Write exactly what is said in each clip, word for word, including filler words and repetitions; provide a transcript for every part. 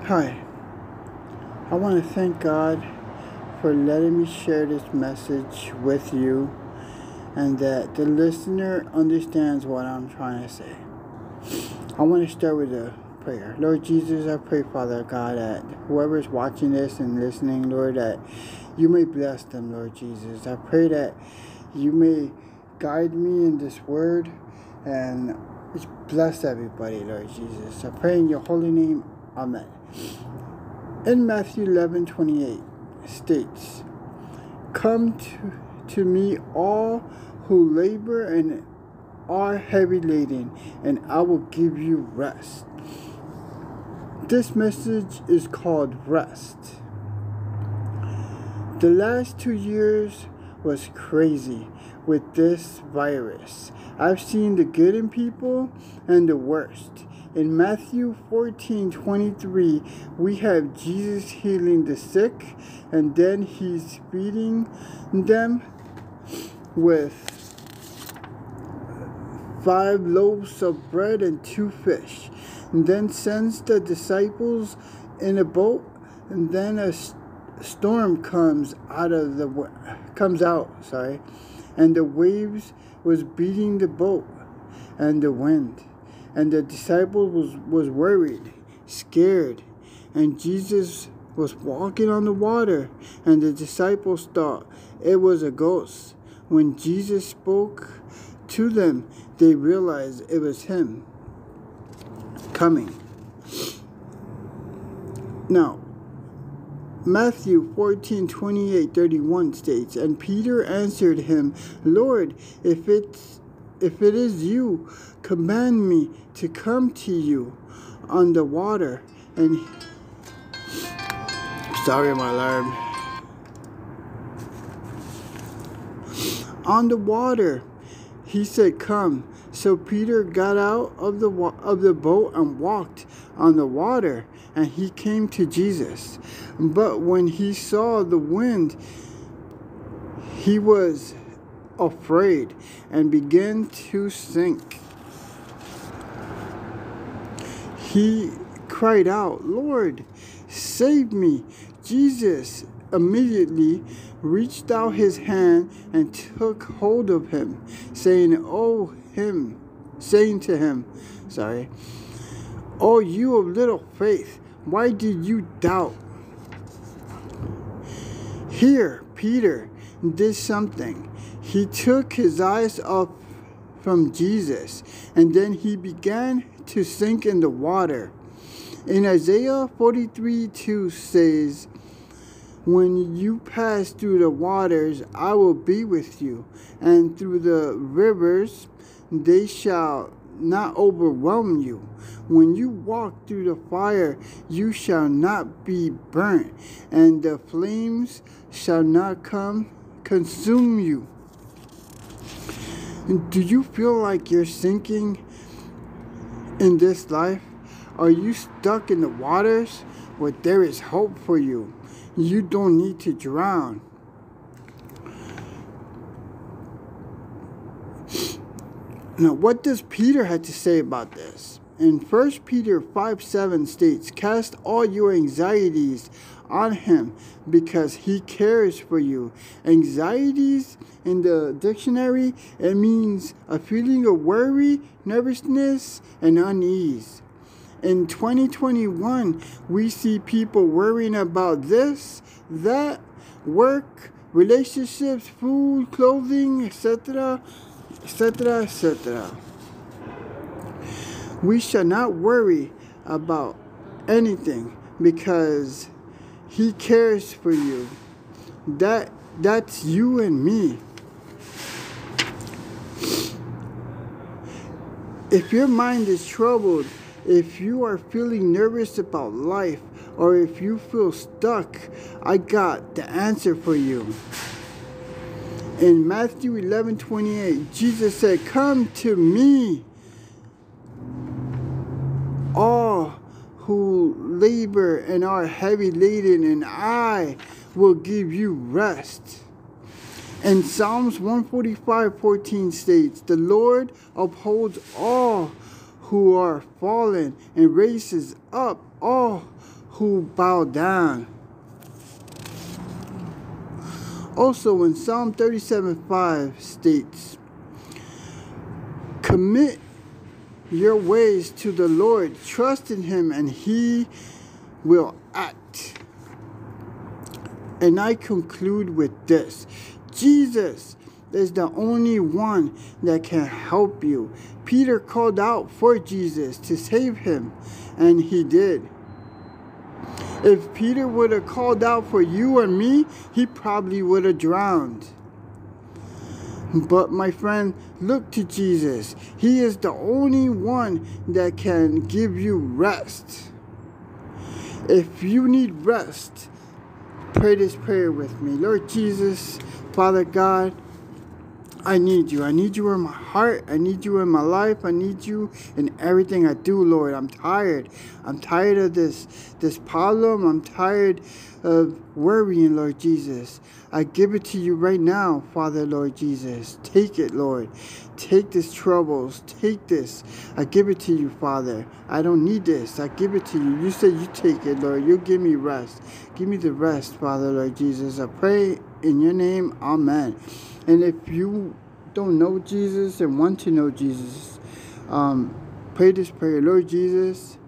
Hi, I want to thank God for letting me share this message with you and that the listener understands what I'm trying to say. I want to start with a prayer. Lord Jesus, I pray, Father God, that whoever's watching this and listening, Lord, that you may bless them, Lord Jesus. I pray that you may guide me in this word and bless everybody, Lord Jesus. I pray in your holy name. Amen. In Matthew eleven twenty-eight states, "Come to, to me all who labor and are heavy laden, and I will give you rest." This message is called rest. The last two years was crazy with this virus. I've seen the good in people and the worst. In Matthew fourteen twenty-three, we have Jesus healing the sick, and then he's feeding them with five loaves of bread and two fish, and then sends the disciples in a boat, and then a storm comes out of the comes out, sorry, and the waves was beating the boat and the wind. And the disciples was, was worried, scared, and Jesus was walking on the water, and the disciples thought it was a ghost. When Jesus spoke to them, they realized it was him coming. Now, Matthew fourteen twenty-eight thirty-one states, "And Peter answered him, Lord, if it's if it is you, command me to come to you on the water." And sorry, my alarm. On the water, he said, "Come." So Peter got out of the of the boat and walked on the water, and he came to Jesus. But when he saw the wind, he was afraid and began to sink. He cried out, "Lord, save me." Jesus immediately reached out his hand and took hold of him, saying, "Oh, him, saying to him, sorry, oh, you of little faith, why did you doubt?" Here, Peter did something. He took his eyes off from Jesus, and then he began to sink in the water. In Isaiah forty-three two says, "When you pass through the waters, I will be with you, and through the rivers, they shall not overwhelm you. When you walk through the fire, you shall not be burnt, and the flames shall not come consume you." Do you feel like you're sinking in this life? Are you stuck in the waters? Well, there is hope for you. You don't need to drown. Now, what does Peter have to say about this? In First Peter five seven states, "Cast all your anxieties on him because he cares for you." Anxieties in the dictionary, it means a feeling of worry, nervousness, and unease. In twenty twenty-one, we see people worrying about this, that, work, relationships, food, clothing, et cetera, et cetera, et cetera. We shall not worry about anything because he cares for you. That that's you and me. If your mind is troubled, if you are feeling nervous about life, or if you feel stuck, I got the answer for you. In Matthew eleven twenty-eight, Jesus said, "Come to me, all who labor and are heavy laden, and I will give you rest." And Psalms one forty-five fourteen states, "The Lord upholds all who are fallen and raises up all who bow down. Also in Psalm thirty-seven five states, commit your ways to the Lord, trust in him, and he will act. And I conclude with this: Jesus is the only one that can help you. Peter called out for Jesus to save him, and he did. If Peter would have called out for you and me, he probably would have drowned. But my friend, look to Jesus. He is the only one that can give you rest. If you need rest, pray this prayer with me. Lord Jesus, Father God, I need you. I need you in my heart. I need you in my life. I need you in everything I do, Lord. I'm tired. I'm tired of this, this problem. I'm tired of worrying, Lord Jesus. I give it to you right now, Father, Lord Jesus. Take it, Lord. Take this troubles. Take this. I give it to you, Father. I don't need this. I give it to you. You said you take it, Lord. You'll give me rest. Give me the rest, Father, Lord Jesus. I pray in your name. Amen. And if you don't know Jesus and want to know Jesus, um, pray this prayer. Lord Jesus,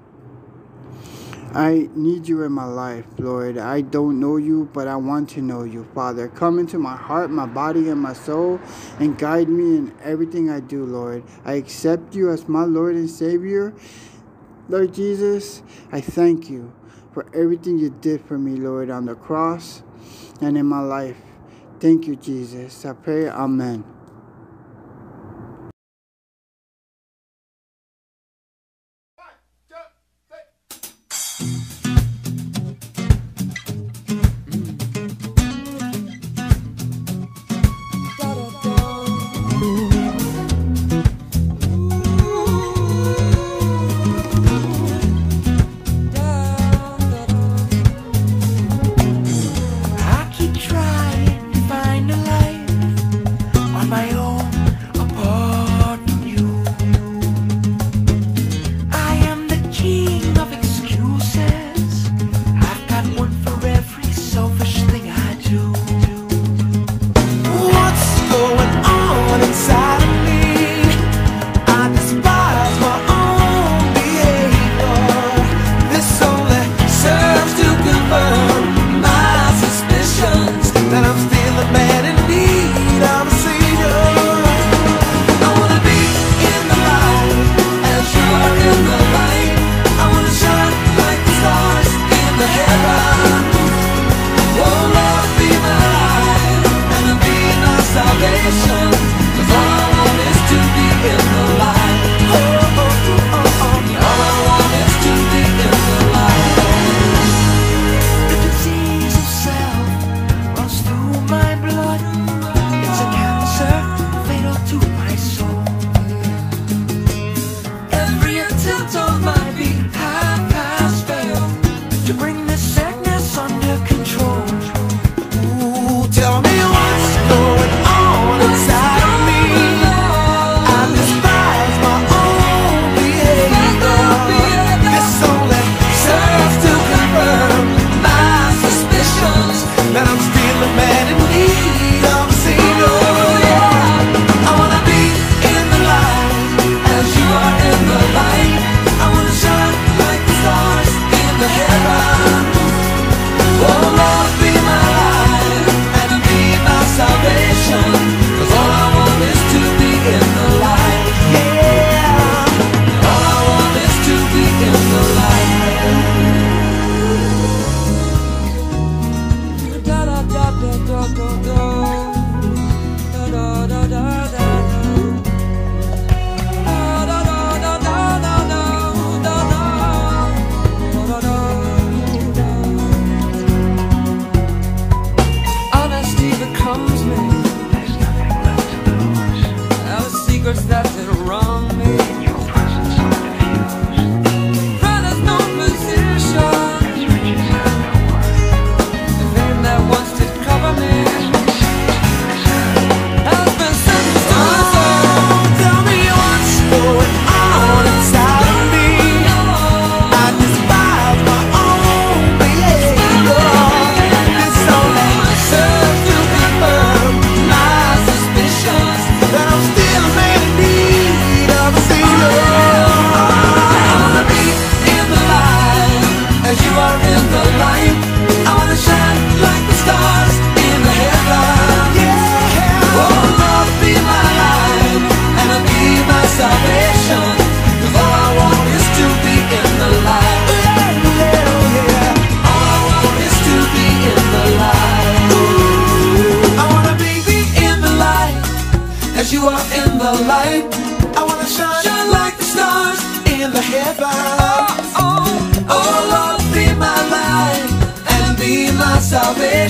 I need you in my life, Lord. I don't know you, but I want to know you, Father. Come into my heart, my body, and my soul, and guide me in everything I do, Lord. I accept you as my Lord and Savior. Lord Jesus, I thank you for everything you did for me, Lord, on the cross and in my life. Thank you, Jesus. I pray, amen. My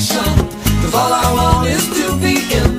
passion, 'cause all I want is to be in